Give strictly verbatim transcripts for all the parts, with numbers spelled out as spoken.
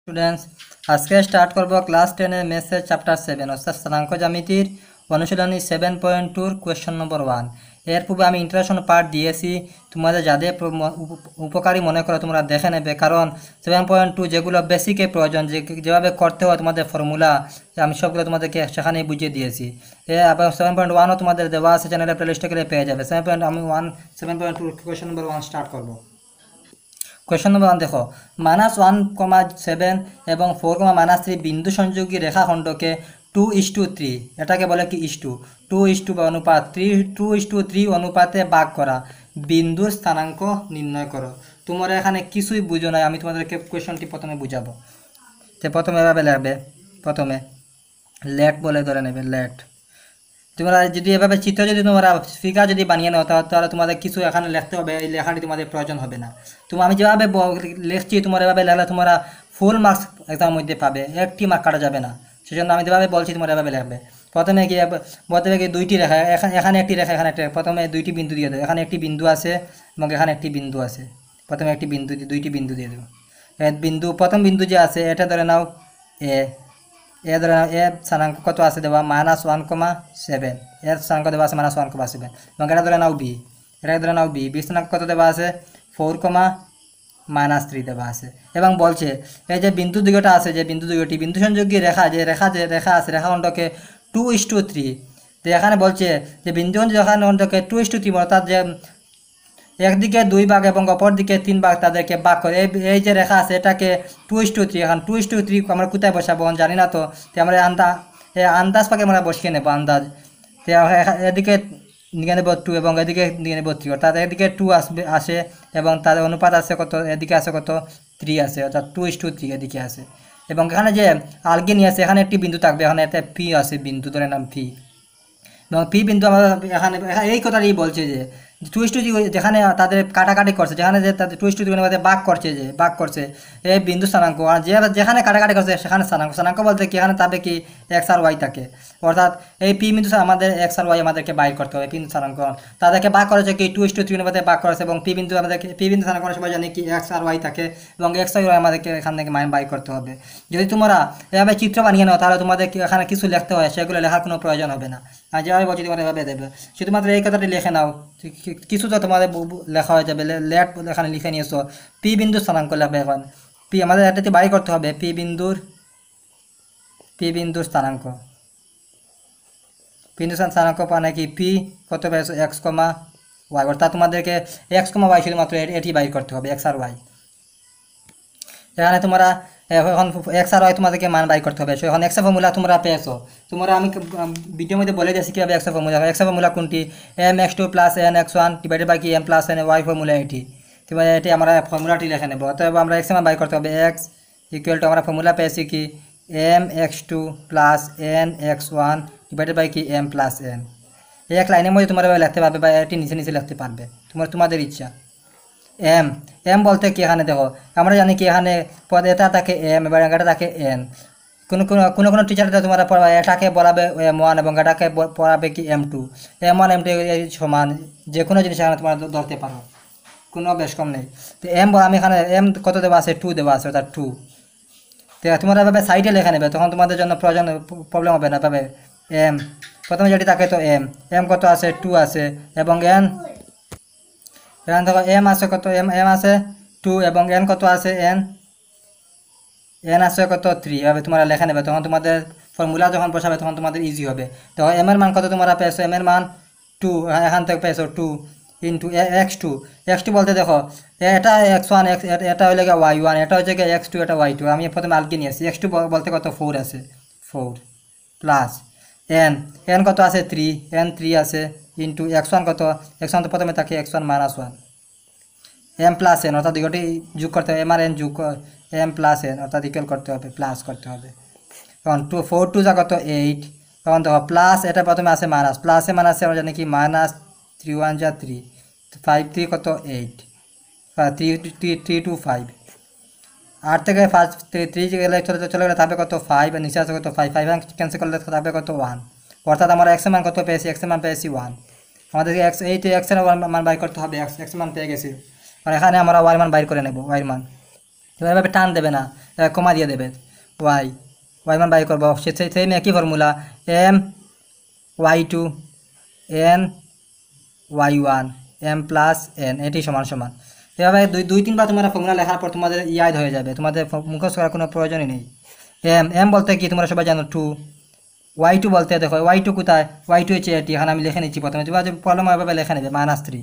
Students আজকে start করব class ten এর ম্যাথের চ্যাপ্টার সেভেন অর্থাৎ স্থানাঙ্ক জ্যামিতির অনুশীলনী সেভেন পয়েন্ট টুর কোয়েশ্চন নম্বর ওয়ান। এর পূর্বে আমি ইন্ট্রোডাকশন পার্ট দিয়েছি, তোমাদের যাদের উপকারী মনে করো তোমরা দেখে নেবে, কারণ সেভেন পয়েন্ট টু যেগুলো বেসিকে প্রয়োজন, যে যেভাবে করতে হয় তোমাদের ফর্মুলা আমি সবগুলো তোমাদেরকে সেখানেই বুঝিয়ে দিয়েছি। এ আবার সেভেন পয়েন্ট ওয়ানও তোমাদের দেওয়া আছে, চ্যানেলে প্লেলিস্টে গেলে পেয়ে যাবে। সেভেন পয়েন্ট আমি ওয়ান সেভেন পয়েন্ট টুর কোয়েশ্চন নম্বর ওয়ান স্টার্ট করবো। কোয়েশ্চন নম্বর ওয়ান দেখো, মাইনাস ওয়ান কমা সেভেন এবং ফোর কমা মাইনাস থ্রি বিন্দু সংযোগী রেখাখণ্ডকে টু ইস টু থ্রি, এটাকে বলে কি is to two is to বা অনুপাত three two is to three অনুপাতে ভাগ করা বিন্দুর স্থানাঙ্ক নির্ণয় করো। তোমরা এখানে কিছুই বুঝো না, আমি তোমাদেরকে কোয়েশ্চনটি প্রথমে বুঝাবো। তো প্রথমে এভাবে লিখবে, প্রথমে লেট বলে ধরে নেবে লেট। তোমরা যদি এভাবে চিত্র যদি তোমরা ফিগার যদি বানিয়ে নাও তাহলে তোমাদের কিছু এখানে লিখতে হবে, এই লেখাটি তোমাদের প্রয়োজন হবে না। তুমি আমি যেভাবে লিখছি তোমার এভাবে লিখলে তোমরা ফুল মার্কস এক্সামের মধ্যে পাবে, একটি মার্ক কাটা যাবে না। সেজন্য আমি যেভাবে বলছি তোমরা এভাবে লিখবে। প্রথমে কি প্রথমে কি দুইটি রেখা, এখানে একটি রেখা, এখানে একটা, প্রথমে দুইটি বিন্দু দিয়ে দেবো। এখানে একটি বিন্দু আছে এবং এখানে একটি বিন্দু আছে। প্রথমে একটি বিন্দু দুইটি বিন্দু দিয়ে দেবো। বিন্দু প্রথম বিন্দু যে আছে এটা ধরে নাও এ, এ ধরে এ স্থানাঙ্ক কত আছে দেওয়া মাইনাস ওয়ান কমা সেভেন, এর স্থানাঙ্ক দেওয়া আছে মাইনাস ওয়ান কমা সেভেন, এবং এটা ধরে নাও বি, এটা ধরে নাও বি, বি স্থানাঙ্ক কত দেওয়া আছে ফোর কমা মাইনাস থ্রি দেওয়া আছে। এবং বলছে এই যে বিন্দু দুইটা আছে, যে বিন্দু দুইটি বিন্দু সংযোগী রেখা, যে রেখা যে রেখা আছে রেখাখণ্ডকে টু ইস টু থ্রি। তো এখানে বলছে যে বিন্দু রেখাখণ্ডকে টু ইস টু থ্রি, অর্থাৎ যে একদিকে দুই ভাগ এবং অপর দিকে তিন ভাগ তাদেরকে ভাগ করে এই যে রেখা আছে এটাকে টু ইস টু থ্রি। এখন টু ইস টু থ্রি আমরা কোথায় বসাবো জানি না, তো আমরা আন্দা আন্দাজ পাকে আমরা বসিয়ে নেবো আন্দাজ। তো এদিকে নিয়ে নেব টু এবং এদিকে নিয়ে নেব থ্রি, অর্থাৎ এদিকে টু আসবে আসে এবং তাদের অনুপাত আছে কত, এদিকে আছে কত থ্রি আছে, অর্থাৎ টু ইস টু থ্রি এদিকে আছে। এবং এখানে যে আলগে নিয়ে আছে এখানে একটি বিন্দু থাকবে, এখানে একটা পি আছে বিন্দু, ধরে নাম পি। এবং পি বিন্দু আমরা এখানে এই কথাটাই বলছে যে টু ইস টু যেখানে তাদের কাটাকাটি করছে, যেখানে যে তাদের টু ইস টু মধ্যে বাক করছে, যে বাক করছে এই বিন্দু স্থানাঙ্ক, আর যে যেখানে কাটাকাটি করছে সেখানে স্থানাঙ্ক। স্থানাঙ্ক বলতে কি এখানে তবে কি এক্স আর ওয়াই থাকে, অর্থাৎ এই পি বিন্দু আমাদের এক্স আর ওয়াই আমাদেরকে বাইর করতে হবে। বিন্দু স্থানাঙ্ক তাদেরকে বাক করেছে কি টু ইস টু থ্রি মধ্যে বাক করেছে, এবং পি বিন্দু আমাদেরকে পি বিন্দু স্থানাঙ্ক সবাই জানি কি এক্স আর ওয়াই থাকে, এবং এক্স আর ওয়াই আমাদেরকে এখান থেকে মান বাই করতে হবে। যদি তোমরা এভাবে চিত্র বানিয়ে নাও তাহলে তোমাদের এখানে কিছু লিখতে হয়, সেগুলো লেখার কোনো প্রয়োজন হবে না। আর যেভাবে বলছি তোমরা এভাবে দেবে, শুধুমাত্র এই কথাটি লিখে নাও, কিছু তো তোমাদের লেখা হয়ে যাবে। লেট এখানে লিখে নিয়েছো, পি বিন্দুর স্থানাঙ্ক লিখবে। এখন পি আমাদের এটাতে বাই করতে হবে, পি বিন্দুর পি বিন্দুর স্থানাঙ্ক, বিন্দু স্থানাঙ্ক মানে কি পি কত পেয়েছো এক্স কমা ওয়াই, অর্থাৎ তোমাদেরকে এক্স কমা ওয়াই শুধুমাত্র এটি বাই করতে হবে, এক্স আর ওয়াই। এখানে তোমরা এখন এক্স আর ওয়াই তোমাদেরকে মান বাই করতে হবে। এখন এক্স ফর্মুলা তোমরা পেয়েছো, তোমরা আমি ভিডিওর মধ্যে বলে দিয়েছি কীভাবে এক্স ফর্মুলা। এক্স ফর্মুলা কোনটি, m x two plus n x one divided by কি m plus n y formula এটি। তোমরা এটি আমরা ফর্মুলাটি লিখে নেব। অতএব আমরা এক্স মান বাই করতে হবে, এক্স ইকুয়াল টু আমরা ফর্মুলা পেয়েছি কি m x two plus n x one divided by কি এম প্লাস এন। এই এক লাইনের মধ্যে তোমরা লিখতে পারবে বা এটি নিচে নিচে লিখতে পারবে, তোমার তোমাদের ইচ্ছা। এম এম বলতে কি এখানে দেখো আমরা জানি কি এখানে পদ এটা থাকে এম এবং এটা থাকে এন। কোনো কোনো কোনো কোনো টিচারটা তোমরা পড়াবে এটাকে বলাবে এম ওয়ান এবং এটাকে পড়াবে কি m two. M one m two সমান, যে কোনো জিনিস এখানে তোমরা ধরতে পারো, কোনো বেশ কম নেই। তো এম আমি এখানে এম কত দেওয়া আছে টু দেওয়া আছে, অর্থাৎ টু। তো তোমরা এভাবে সাইডে লেখা নেবে, তখন তোমাদের জন্য প্রয়োজন প্রবলেম হবে না। তবে এম প্রথমে যেটি থাকে তো এম এম কত আছে টু আছে, এবং এন এখানে দেখো এম আছে কত এম এম আছে টু এবং এন কত আছে এন এন আছে কত থ্রি। এভাবে তোমরা লেখা নেবে, তখন তোমাদের ফর্মুলা যখন বসাবে তখন তোমাদের ইজি হবে। তখন এম এর মান কত তোমরা পেয়েছো, এম এর মান টু, এখান থেকে পেয়েছো two into x two. X two বলতে দেখো এটা এক্স ওয়ান এক্স, এটা হলে গিয়ে ওয়াই ওয়ান, এটা হচ্ছে গিয়ে এক্স টু, এটা ওয়াই টু। আমি প্রথমে আলগে নিয়ে আসি, এক্স টু বলতে কত ফোর আছে ফোর প্লাস এন এন কত আছে থ্রি, এন থ্রি আছে ইন্টু এক্স ওয়ান কত, এক্স ওয়ান তো প্রথমে থাকে x one minus one, m plus n অর্থাৎ দুটি যোগ করতে হবে, এম আর এন যোগ এম প্লাস এন অর্থাৎ ইকুয়াল করতে হবে, প্লাস করতে হবে। তখন টু ফোর টু যা কত এইট, তখন দেখো প্লাস এটা প্রথমে আছে মাইনাস, প্লাসে মাইনাসে আমরা জানি কি মাইনাস থ্রি ওয়ান যা থ্রি, ফাইভ থ্রি কত eight, three three three two five. আট থেকে ফার্স্ট থ্রি থ্রি গেলে চলে চলে গেলে থাকবে কত ফাইভ, আর নিচে আছে কত ফাইভ, ফাইভ ক্যান্সেল করলে থাকবে কত ওয়ান, অর্থাৎ আমরা এক্স এর মান কত পেয়েছি, এক্স এর মান পেয়েছি ওয়ান। আমাদেরকে এক্স এইট এক্স এর মান বাই করতে হবে, এক্স এক্স মান পেয়ে গেছি, আর এখানে আমরা ওয়াই মান বাইর করে নেব, ওয়াই মান এবার এভাবে টান দেবে না, কমা দিয়ে দেবে। ওয়াই ওয়াই মান বাই করবো, সেই সেম একই formula, m y two n y one m plus n, এটি সমান সমান। এভাবে দুই দুই তিনবার তোমরা ফর্মুলা লেখার পর তোমাদের ইয়াদ হয়ে যাবে, তোমাদের মুখস্থ করার কোনো প্রয়োজনই নেই। এম এম বলতে কি তোমরা সবাই জানো টু, ওয়াই টু বলতে দেখো ওয়াই টু কোথায়, ওয়াই টু হচ্ছে এটি, এখানে আমি লিখে নিচ্ছি প্রথমে, তোমরা যে প্রবলেম এভাবে লেখে নেবে minus three.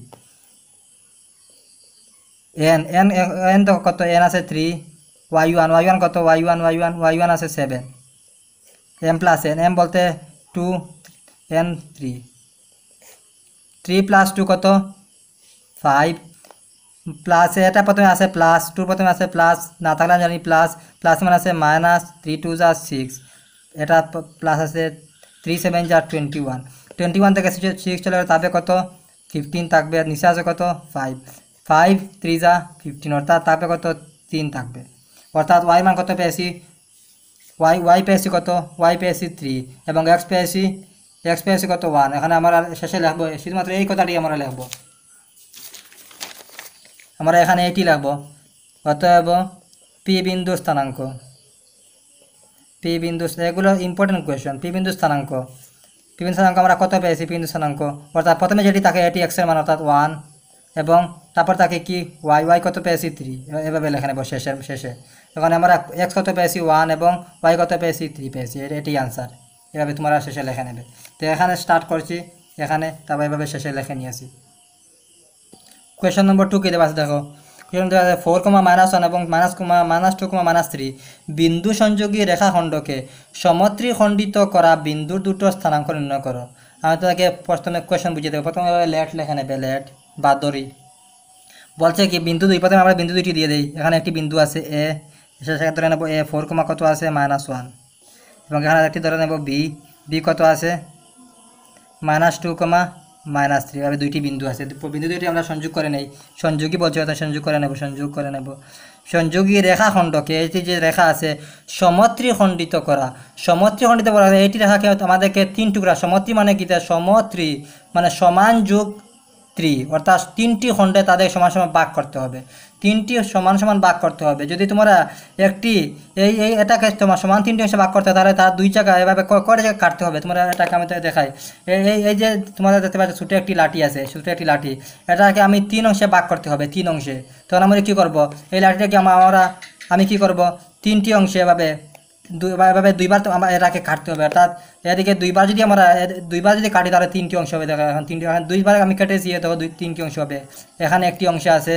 N n n তো কত, এন আছে three, y one y one কত, y one y one y one আছে seven, m plus n, m বলতে two, n three, three plus two কত ফাইভ, প্লাস এটা প্রথমে আছে প্লাস, টু প্রথমে আছে প্লাস, না থাকলে আমি জানি প্লাস, প্লাস মানে আছে মাইনাস, থ্রি টু যা সিক্স, এটা প্লাস আছে থ্রি সেভেন যা টোয়েন্টি ওয়ান, টোয়েন্টি ওয়ান থেকে সিক্স চলে গেলে তারপরে কত ফিফটিন থাকবে, আর নিচে আছে কত ফাইভ, ফাইভ থ্রি যা ফিফটিন, অর্থাৎ তারপরে কত তিন থাকবে, অর্থাৎ ওয়াই মান কত পেয়েছি, ওয়াই ওয়াই পেয়েছি কত, ওয়াই পেয়েছি থ্রি, এবং এক্স পেয়েছি এক্স পেয়েছি কত ওয়ান। এখানে আমরা শেষে লিখবো শুধুমাত্র এই কথাটি আমরা লিখবো, আমরা এখানে এটি লিখবো, অতএব পি বিন্দু স্থানাঙ্ক, পি বিন্দু, এগুলো ইম্পর্টেন্ট কোয়েশ্চন, পি বিন্দু স্থানাঙ্ক, পি বিন্দু স্থানাঙ্ক আমরা কত পেয়েছি, পি বিন্দু স্থানাঙ্ক অর্থাৎ প্রথমে যেটি থাকে এটি এক্সের মান অর্থাৎ ওয়ান, এবং তারপর তাকে কি ওয়াই ওয়াই কত পেয়েছি থ্রি, এভাবে লেখা নেব শেষে শেষে। এখানে আমরা এক্স কত পেয়েছি ওয়ান এবং ওয়াই কত পেয়েছি থ্রি পেয়েছি, এটি আনসার, এভাবে তোমরা শেষে লেখা নেবে। তো এখানে স্টার্ট করছি এখানে, তারপর এভাবে শেষে লেখে নিয়েছি। কোয়েশ্চন নম্বর টু কী দেওয়া আছে দেখো, কোয়েশ্চন দেওয়া আছে ফোর কমা মাইনাস ওয়ান এবং minus comma minus two comma minus three বিন্দু সংযোগী রেখাখণ্ডকে সমত্রিখণ্ডিত করা বিন্দুর দুটো স্থানাঙ্ক নির্ণয় করো। আমি তোমাকে প্রথমে কোয়েশ্চন বুঝিয়ে দেবো, প্রথমে লেট লেখা নেবে, লেট বা দড়ি বলছে কি বিন্দু দুই, প্রথমে আমরা বিন্দু দুইটি দিয়ে দিই, এখানে একটি বিন্দু আছে এ, সেখানে ধরে নেবো এ ফোর কমা কত আছে মাইনাস ওয়ান, এবং এখানে একটি ধরে নেব বি, বি কত আছে minus two comma minus three, এভাবে দুইটি বিন্দু আছে, বিন্দু দুইটি আমরা সংযোগ করে নেই, সংযোগী বলছে অর্থাৎ সংযোগ করে নেব, সংযোগ করে নেব। সংযোগী রেখাখণ্ডকে, এটি যে রেখা আছে সমত্রিখণ্ডিত করা, সমত্রিখণ্ডিত করা, এইটি রেখাকে আমাদেরকে তিন টুকরা, সমত্রি মানে কি, সমত্রি মানে সমান যুগ ত্রি, অর্থাৎ তিনটি খণ্ডে তাদের সমান সমান ভাগ করতে হবে, তিনটি সমান সমান ভাগ করতে হবে। যদি তোমরা একটি এই এই এটাকে তোমার সমান তিনটি অংশে ভাগ করতে হয়, তাহলে তার দুই জায়গা এভাবে করে জায়গায় কাটতে হবে। তোমরা এটাকে আমি দেখাই, এই এই যে তোমাদের দেখতে পাচ্ছ ছোটো একটি লাঠি আছে, ছোটো একটি লাঠি, এটাকে আমি তিন অংশে ভাগ করতে হবে, তিন অংশে। তখন আমরা কী করব, এই লাঠিটাকে আমরা আমি কী করব, তিনটি অংশে এভাবে দুইবার এভাবে দুইবার তো আমার এটাকে কাটতে হবে, অর্থাৎ এদিকে দুইবার যদি আমরা দুইবার যদি কাটি তাহলে তিনটি অংশ হবে। দেখো এখন তিনটি, এখন দুইবার আমি কেটেছি, দেখো দুই তিনটি অংশ হবে। এখানে একটি অংশ আছে,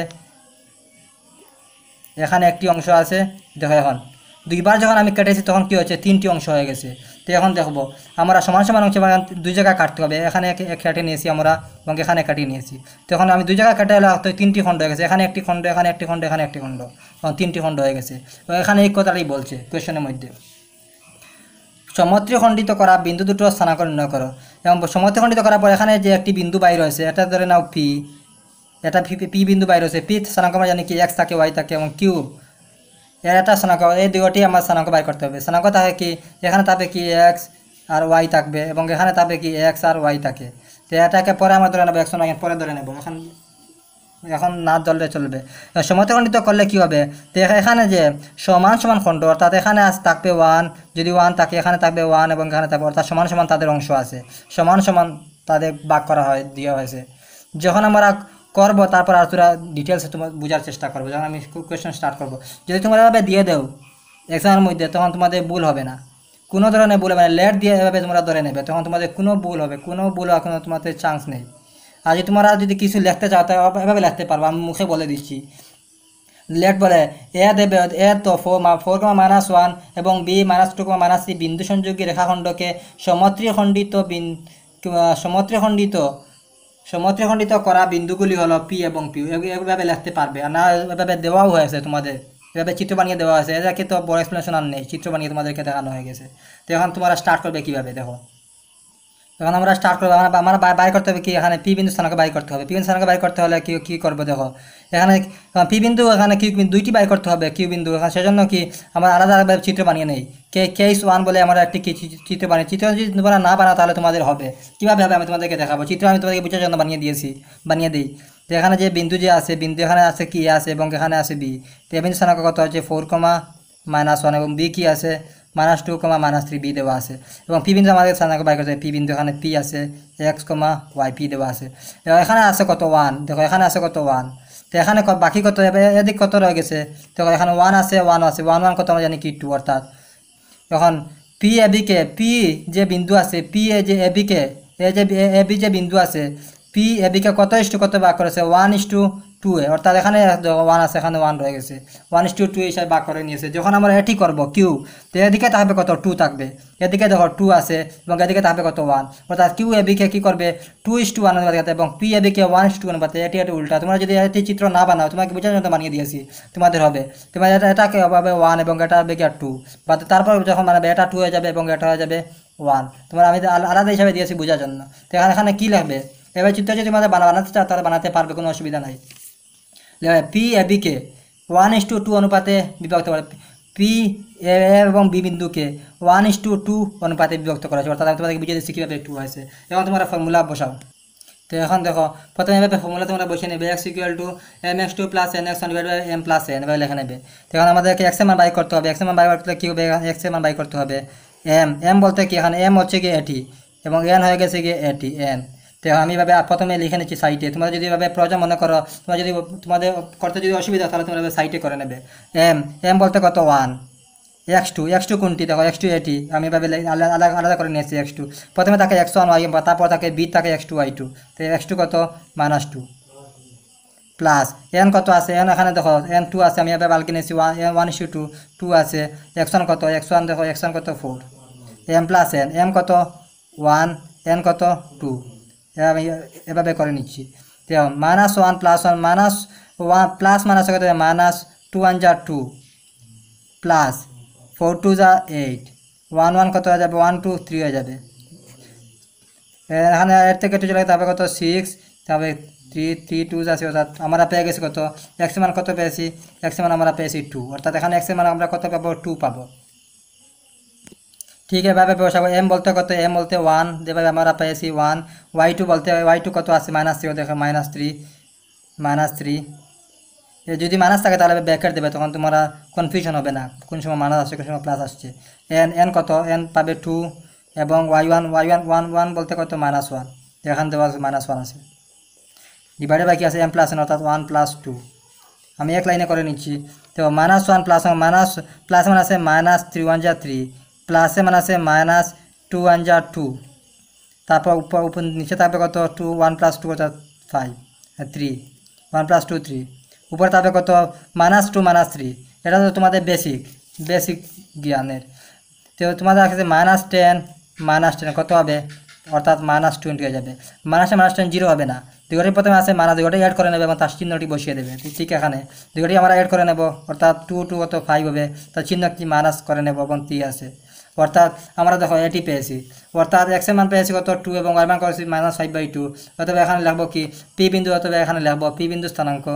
এখানে একটি অংশ আছে, দেখো এখন দুইবার যখন আমি কেটেছি তখন কী হচ্ছে, তিনটি অংশ হয়ে গেছে। তো এখন দেখবো আমরা সমান সমান অংশ দুই জায়গায় কাটতে হবে, এখানে এক কেটে নিয়েছি আমরা এবং এখানে কাটিয়ে নিয়েছি। তখন আমি দুই জায়গায় কেটে হলে তো তিনটি খণ্ড হয়ে গেছে, এখানে একটি খণ্ড, এখানে একটি খণ্ড, এখানে একটি খণ্ড, এবং তিনটি খণ্ড হয়ে গেছে। তো এখানে এই কথাটাই বলছে কোয়েশ্চনের মধ্যে, সমত্রিখণ্ডিত করা বিন্দু দুটো স্থানাঙ্ক নির্ণয় করো। এবং সমত্রিখণ্ডিত করার পর এখানে যে একটি বিন্দু বাইর হয়েছে, এটা ধরে নাও পি, এটা পি পি বিন্দু বাইর হয়েছে, পি স্থানাঙ্ক আমরা জানি কি এক্স থাকে, ওয়াই থাকে এবং কিউ, এর একটা স্থানাঙ্ক, এই দুটি আমার স্থানাঙ্ক বাইর করতে হবে। স্থানাঙ্ক থাকে কি, এখানে থাকবে কি এক্স আর ওয়াই থাকবে, এবং এখানে থাকবে কি এক্স আর ওয়াই থাকে। তো এটাকে পরে আমরা ধরে নেবো, একশো নয় পরে ধরে নেবো, এখন এখন না ধরলে চলবে। সমত্রিখণ্ডিত করলে কি হবে, তো এখানে যে সমান সমান খণ্ড, অর্থাৎ এখানে আজ থাকবে ওয়ান, যদি ওয়ান থাকে এখানে থাকবে ওয়ান এবং এখানে থাকবে, অর্থাৎ সমান সমান তাদের অংশ আছে, সমান সমান তাদের ভাগ করা হয় দেওয়া হয়েছে। যখন আমরা করবো তারপর আর তোরা ডিটেলসে তোমার বোঝার চেষ্টা করবো, যখন আমি কোয়েশ্চেন স্টার্ট করবো। যদি তোমরা এভাবে দিয়ে দেও এক্সামের মধ্যে, তখন তোমাদের ভুল হবে না, কোনো ধরনের ভুল হবে না। লেট দিয়ে এভাবে তোমরা ধরে নেবে, তখন তোমাদের কোনো ভুল হবে, কোনো ভুল হওয়ার কোনো তোমাদের চান্স নেই। আর যদি তোমরা যদি কিছু লিখতে চাও তাহলে এভাবে লিখতে পারবো, আমি মুখে বলে দিচ্ছি। লেট বলে এ দেবে, এ তো four four comma minus one এবং B minus two comma minus three বিন্দু সংযোগী রেখাখণ্ডকে সমত্রিখণ্ডিত বিন সমত্রিখণ্ডিত সমত্রিখণ্ডিত করা বিন্দুগুলি হলো পি এবং পি, এভাবে লিখতে পারবে। আর না এভাবে দেওয়াও হয়েছে তোমাদের, এভাবে চিত্র বানিয়ে দেওয়া হয়েছে, এটাকে তো বড় এক্সপ্লেনেশন আর নেই, চিত্র বানিয়ে তোমাদেরকে দেখানো হয়ে গেছে। তো এখন তোমরা স্টার্ট করবে কীভাবে দেখো, তখন আমরা স্টার্ট করবো, আমরা আমরা বাইর করতে হবে কি, এখানে পি বিন্দু স্থানকে বাইর করতে হবে। পি বিন্দু স্থানকে বাইর করতে হলে কি কী করবো দেখো, এখানে পি বিন্দু, এখানে কিউ বিন্দু দুইটি বাইর করতে হবে, কিউ বিন্দু। এখানে সেজন্য কি আমরা আলাদা আলাদা চিত্র বানিয়ে নেই, কে কেস ওয়ান বলে আমরা একটি চিত্র বানিয়ে, চিত্র যদি তোমরা না বানাও তাহলে তোমাদের হবে কীভাবে হবে আমি তোমাদেরকে দেখাবো। চিত্র আমি তোমাদেরকে বোঝার জন্য বানিয়ে দিয়েছি, বানিয়ে দিই। তো এখানে যে বিন্দু যে আছে বিন্দু এখানে আছে কি আছে এবং এখানে আছে বি, তো এ বিন্দু স্থানাঙ্ক কত হচ্ছে ফোর কমা মাইনাস ওয়ান এবং বি কি আছে minus two comma minus three B দেওয়া আছে এবং পি বিন্দু আমাদের স্থানাঙ্ক বাই করতে হবে। পি বিন্দু এখানে পি আছে এক্স কমা ওয়াই পি দেওয়া আছে। এখানে আছে কত ওয়ান, দেখো এখানে আছে কত ওয়ান, তো এখানে বাকি কত এদিক কত রয়ে গেছে, দেখো এখানে ওয়ান আছে ওয়ান আছে ওয়ান ওয়ান কত আমরা জানি কি টু, অর্থাৎ এখন পি এ বিকে পি যে বিন্দু আছে পি এ যে এ বিকে এ যে এ বি যে বিন্দু আছে পি এ বিকে কত ইস টু কত ভাগ করেছে one is to two two, অর্থাৎ এখানে ওয়ান আছে এখানে ওয়ান রয়ে গেছে ওয়ান ইস টু টু হিসাবে ভাগ করে নিয়েছে। যখন আমরা এটি করবো কিউ, তো এদিকে থাকবে কত টু থাকবে, এদিকে দেখো টু আছে এবং এদিকে থাকবে কত ওয়ান, অর্থাৎ কিউ এ বিকে কী করবে টু ইস টু ওয়ান অনুপাতে এবং পি এ বিকে ওয়ান ইস টু অনুপাতে, এটি এটি উল্টা। তোমরা যদি এটি চিত্র না বানাও তোমাকে বোঝার জন্য বানিয়ে দিয়েছি, তোমাদের হবে তোমার এটা এটাকে হবে ওয়ান এবং এটা হবে কি আর টু, বা তারপর যখন বানাবে এটা টু হয়ে যাবে এবং এটা হয়ে যাবে ওয়ান, তোমার আমি আলাদা হিসাবে দিয়েছি বোঝার জন্য। তো এখানে এখানে কী লাগবে, এবার চিত্র যদি তোমাদের বানাতে চাও তাহলে বানাতে পারবে, কোনো অসুবিধা নাই। পি এ বিকে ওয়ান ইস টু টু অনুপাতে বিভক্ত করে, পি এ এবং বি বিন্দুকে ওয়ান ইস টু টু অনুপাতে বিভক্ত করা হয়েছে, অর্থাৎ আমি তোমাদেরকে বুঝিয়ে দিচ্ছি কীভাবে টু হয়েছে। এখন তোমরা ফর্মুলা বসাও। তো এখন দেখো প্রথমে এভাবে ফর্মুলা তোমরা বসে নেবে x equal to m x two plus n x one divide by m plus n এভাবে লেখা নেবে। তো এখন আমাদেরকে এক্স এর মান বাই করতে হবে, এক্স এর মান বাই করতে কী হবে, এক্স এর মান বাই করতে হবে এম, এম বলতে কি এখানে এম হচ্ছে কি এটি এবং এন হয়ে গেছে কি এটি এন। তো আমি ভাবে প্রথমে লিখে নিচ্ছি সাইটে, তোমরা যদি এভাবে প্রয়োজন মনে করো, তোমরা যদি তোমাদের করতে যদি অসুবিধা তাহলে তোমরা সাইটে করে নেবে। এম এম বলতে কত one, x two x two কোনটি দেখো এক্স টু এটি আমি ভাবে আলাদা আলাদা করে নিয়েছি। এক্স টু প্রথমে থাকে এক্স ওয়ান ওয়াই, তারপর থাকে বি থাকে এক্স টু ওয়াই টু, তো এক্স টু কত মাইনাস টু প্লাস এন কত আছে, এন এখানে দেখো এন টু আছে আমি এভাবে বালকে নিয়েছি one one is to two two আছে, এক্স ওয়ান কত এক্স ওয়ান দেখো এক্স ওয়ান কত four, m plus n m কত ওয়ান এন কত টু, আমি এভাবে করে নিচ্ছি। তো minus one plus one minus one plus minus কত মাইনাস টু ওয়ান যা টু প্লাস ফোর টু যা এইট, ওয়ান ওয়ান কত হয়ে যাবে ওয়ান টু থ্রি হয়ে যাবে, এখানে এর থেকে টু চলে তারপরে কত সিক্স তারপরে থ্রি থ্রি টু যাচ্ছে, অর্থাৎ আমরা পেয়ে গেছি কত এক্স মান কত পেয়েছি এক্স মান আমরা পেয়েছি টু, অর্থাৎ এখানে এক্স মান আমরা কত পাবো টু পাবো। ঠিক এভাবে বসাবো। এম বলতে কত এম বলতে ওয়ান যেভাবে আমরা পেয়েছি ওয়ান, ওয়াই টু বলতে ওয়াই টু কত আছে মাইনাস থ্রি, দেখো মাইনাস থ্রি মাইনাস থ্রি, যদি মাইনাস থাকে তাহলে ব্যাকেট দেবে, তখন তোমরা কনফিউশন হবে না কোন সময় মাইনাস আসছে কোন সময় প্লাস আসছে। এন এন কত এন পাবে টু এবং y one y one one one বলতে কত মাইনাস ওয়ান, এখান দেওয়া আছে মাইনাস ওয়ান আছে, ডিভাইডে বাকি আছে এম প্লাস এন অর্থাৎ ওয়ান প্লাস টু, আমি এক লাইনে করে নিচ্ছি। তো minus one plus minus plus মানে আছে মাইনাস থ্রি ওয়ান যা থ্রি, প্লাসে মানে আছে মাইনাস টু ওয়ান যা টু, তারপর উপর উপর নিচে থাকবে কত টু ওয়ান প্লাস টু অর্থাৎ five three one plus two three, উপরে থাকবে কত মাইনাস টু মাইনাস থ্রি, এটা তো তোমাদের বেসিক বেসিক জ্ঞানের। তো তোমাদের কাছে মাইনাস টেন মাইনাস টেন কত হবে অর্থাৎ মাইনাস টোয়েন্টি হয়ে যাবে, মাইনাসে মাইনাস টেন জিরো হবে না, দুইটি প্রথমে আছে মাইনাস দুইটি অ্যাড করে নেবে এবং তার চিহ্নটি বসিয়ে দেবে। ঠিক এখানে দুইটি আমরা অ্যাড করে নেব অর্থাৎ টু টু কত ফাইভ হবে, তার চিহ্নটি মাইনাস করে নেব এবং থ্রি আছে, অর্থাৎ আমরা দেখো এটি পেয়েছি, অর্থাৎ এক্স এর মান পেয়েছি কত টু এবং ওয়াই মান করেছি মাইনাস ফাইভ বাই টু, অথবা এখানে লিখবো কি পি বিন্দু, অথবা এখানে লিখবো পি বিন্দু স্থানাঙ্ক,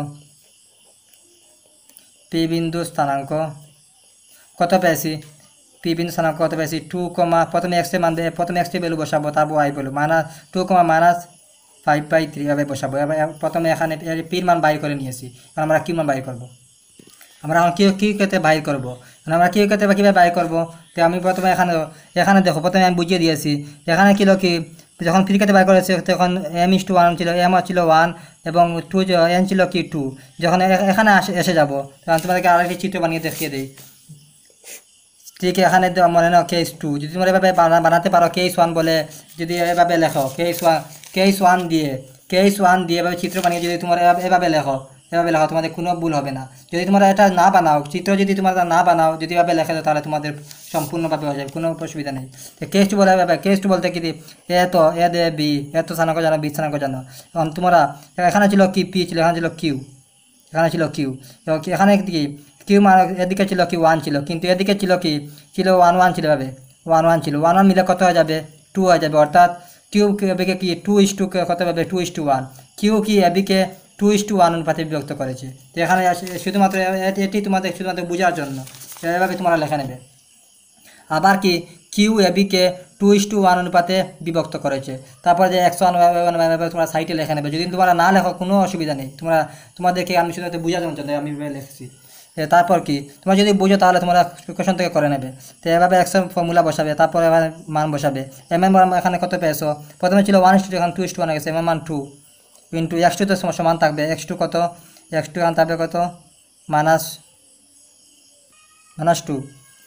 পি বিন্দু স্থানাঙ্ক কত পেয়েছি পি বিন্দু স্থানাঙ্ক কত পেয়েছি টু কমা প্রথমে এক্স এর মান প্রথমে এক্স এর ভ্যালু বসাবো তারপর y value minus two comma minus five by three এভাবে বসাবো। এবার প্রথমে এখানে পির মান বাইর করে নিয়েছি, কারণ আমরা কিউ মান বাইর করবো, আমরা এখন কিউ কিউ কেতে বাইর করবো, আমরা কিউ কেতে বা কীভাবে বাইর করবো। তো আমি প্রথমে এখানে এখানে দেখো প্রথমে আমি বুঝিয়ে দিয়েছি, এখানে কিলো কি যখন ফ্রি কেতে বাইর করেছে তখন এম ইস টু ওয়ান ছিল, এম ছিল ওয়ান এবং টু এন ছিল কি টু, যখন এখানে আসে এসে যাবো তখন তোমাদেরকে আরেকটি চিত্র বানিয়ে দেখিয়ে দিই। ঠিক এখানে মনে নাও কেস টু, যদি তোমরা এভাবে বানাতে পারো কেস ওয়ান বলে যদি এভাবে লেখো কেস ওয়ান কেস ওয়ান দিয়ে কেস ওয়ান দিয়ে এভাবে চিত্র বানিয়ে যদি তোমরা এভাবে লেখো এভাবে লেখো তোমাদের কোনো ভুল হবে না। যদি তোমরা এটা না বানাও চিত্র যদি তোমরা না বানাও যদি এভাবে লেখা দাও তাহলে তোমাদের সম্পূর্ণভাবে হয়ে যাবে, কোনো অসুবিধা নেই। তো কেস টু বলে এভাবে কেস টু বলতে কি এ তো এ দে বি এ তো স্থানাঙ্ক জানো বি স্থানাঙ্ক জানো, এখন তোমরা এখানে ছিল কি পি ছিল এখানে ছিল কিউ এখানে ছিল কিউ এখানে কি কিউ মানে এদিকে ছিল কি ওয়ান ছিল কিন্তু এদিকে ছিল কি ছিল ওয়ান ওয়ান ছিল এভাবে ওয়ান ওয়ান ছিল ওয়ান ওয়ান মিলে কত হয়ে যাবে টু হয়ে যাবে, অর্থাৎ কিউ এবিকে কি টু ইস টু কত পাবে two is to one, Q কি এবিকে টু ইস টু ওয়ান অনুপাতে বিভক্ত করেছে। তো এখানে শুধুমাত্র এটি তোমাদের শুধুমাত্র বোঝার জন্য এভাবে তোমরা লেখা নেবে। আবার কি কিউ এ বিকে টু ইস টু ওয়ান অনুপাতে বিভক্ত করেছে। তারপর যে একশো ওয়ান তোমরা সাইটে লেখা নেবে, যদি তোমরা না লেখো কোনো অসুবিধা নেই, তোমরা তোমাদেরকে আমি শুধু বোঝাতে জন্য আমি লিখছি। তারপর কি তোমরা যদি বুঝো তাহলে তোমরা কোশ্চেন থেকে করে নেবে। তো এভাবে এক্সের ফর্মুলা বসাবে, তারপর এবার মান বসাবে। এম এর মান এখানে কত পেয়েছো, প্রথমে ছিল ওয়ান ইস টু, এখন টু ইস টু ওয়ান গেছে, এম এর মান টু ইন্টু এক্স টু তো সমান থাকবে, এক্স টু কত, এক্স টু এখানে থাকবে কত মাইনাস মাইনাস টু।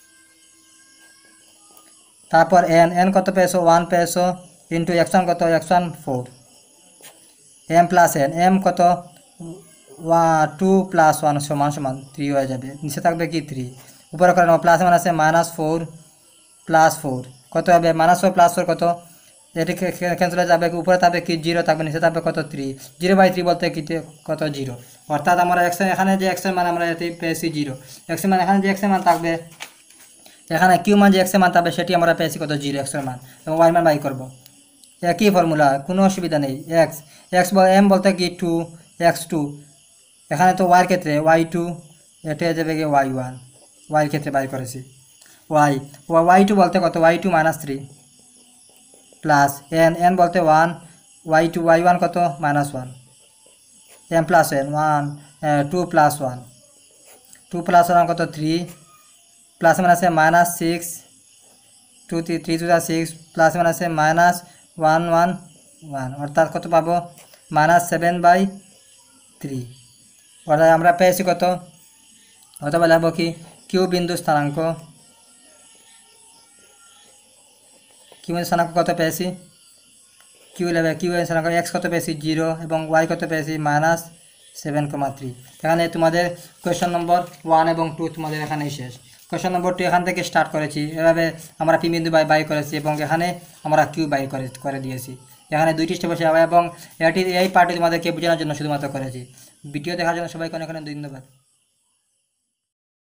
তারপর এন এন কত পেয়েছো, ওয়ান পেয়েছো ইন্টু এক্স ওয়ান কত, x one four, m plus n m কত ওয়ান টু প্লাস ওয়ান সমান সমান থ্রি হয়ে যাবে, নিচে থাকবে কি থ্রি, উপরে করে নেবো প্লাস মান আছে মাইনাস ফোর প্লাস ফোর কত হবে, মাইনাস ফোর প্লাস ফোর কত, এটি ক্যান্সেল হয়ে যাবে, উপরে থাকবে কি জিরো থাকবে, নিচে থাকবে কত থ্রি, জিরো বাই থ্রি বলতে কি কত জিরো, অর্থাৎ আমরা এক্স এখানে যে এক্সের মান আমরা এতে পেয়েছি জিরো, এক্সের মান এখানে যে এক্সের মান থাকবে, এখানে কিউ মান যে এক্সের মান থাকবে সেটি আমরা পেয়েছি কত জিরো এক্সের মান, এবং ওয়াই মান বাই করবো, একই ফর্মুলা কোনো অসুবিধা নেই। এক্স এক্স এম বলতে কি টু, এক্স টু এখানে তো ওয়াইয়ের ক্ষেত্রে ওয়াই টু, এটা হয়ে যাবে গিয়ে ওয়াই ওয়ান, ওয়াইয়ের ক্ষেত্রে বাই করেছি, ওয়াই ওয়াই টু বলতে কত y two minus three plus n n বলতে one, y two y one কত minus one, m plus n one two plus one, two plus one কত থ্রি, প্লাস মান আছে minus six, two three three two six, plus মান আছে minus one one one, অর্থাৎ কত পাবো minus seven by three, অর্থাৎ আমরা পেয়েছি কত, অথবা লাগবো কি কিউ বিন্দু স্থানাঙ্ক, কিউ বিন্দু স্থানাঙ্ক কত পেয়েছি, কিউ লেবে কিউ স্থানাঙ্ক এক্স কত পেয়েছি জিরো, এবং ওয়াই কত পেয়েছি মাইনাস সেভেন কমা থ্রি। এখানে তোমাদের কোয়েশ্চন নম্বর ওয়ান এবং টু তোমাদের এখানেই শেষ। কোয়েশ্চন নম্বর টু এখান থেকে স্টার্ট করেছি, এভাবে আমরা পি বিন্দু বাই বাই করেছি, এবং এখানে আমরা কিউ বাই করে করে দিয়েছি, এখানে দুইটি স্টেপ বসে, এবং এটি এই পার্টি তোমাদেরকে বোঝানোর জন্য শুধুমাত্র করেছি। ভিডিও দেখার জন্য সবাইকে অনেক অনেক ধন্যবাদ।